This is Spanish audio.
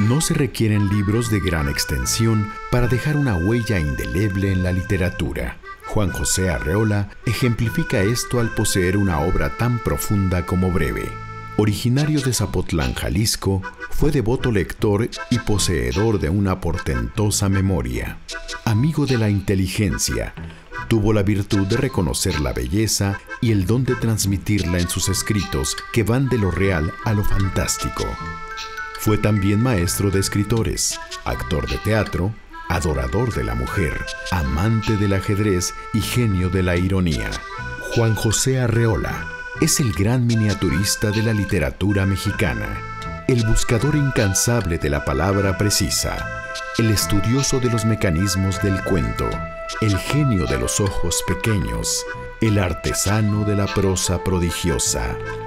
No se requieren libros de gran extensión para dejar una huella indeleble en la literatura. Juan José Arreola ejemplifica esto al poseer una obra tan profunda como breve. Originario de Zapotlán, Jalisco, fue devoto lector y poseedor de una portentosa memoria. Amigo de la inteligencia, tuvo la virtud de reconocer la belleza y el don de transmitirla en sus escritos que van de lo real a lo fantástico. Fue también maestro de escritores, actor de teatro, adorador de la mujer, amante del ajedrez y genio de la ironía. Juan José Arreola es el gran miniaturista de la literatura mexicana, el buscador incansable de la palabra precisa, el estudioso de los mecanismos del cuento, el genio de los ojos pequeños, el artesano de la prosa prodigiosa,